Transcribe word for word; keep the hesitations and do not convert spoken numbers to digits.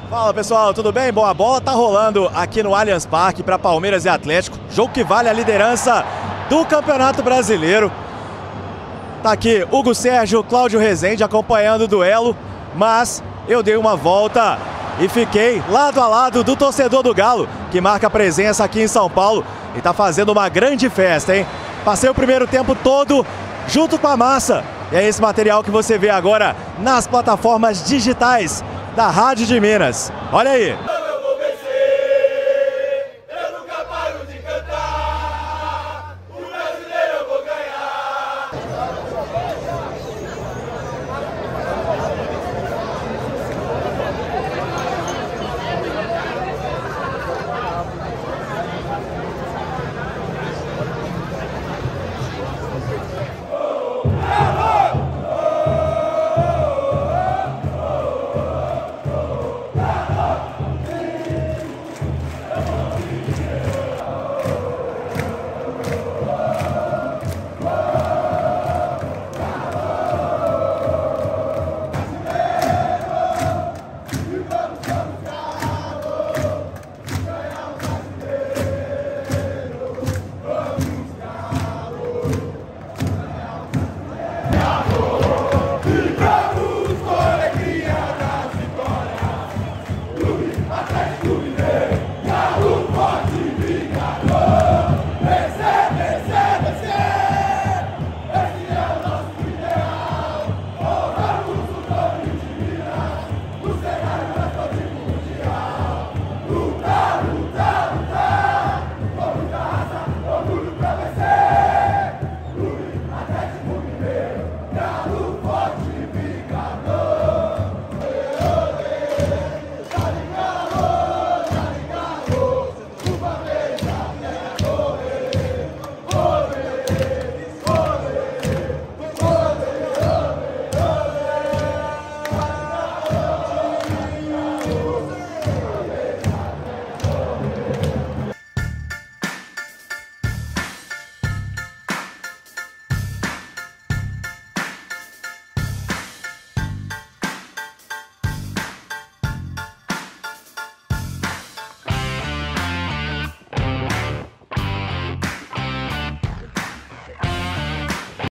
Fala pessoal, tudo bem? Bom, a bola tá rolando aqui no Allianz Parque para Palmeiras e Atlético. Jogo que vale a liderança do Campeonato Brasileiro. Tá aqui Hugo Sérgio, Cláudio Rezende acompanhando o duelo, mas eu dei uma volta e fiquei lado a lado do torcedor do Galo, que marca presença aqui em São Paulo e tá fazendo uma grande festa, hein? Passei o primeiro tempo todo junto com a massa. E é esse material que você vê agora nas plataformas digitais da Rádio de Minas. Olha aí!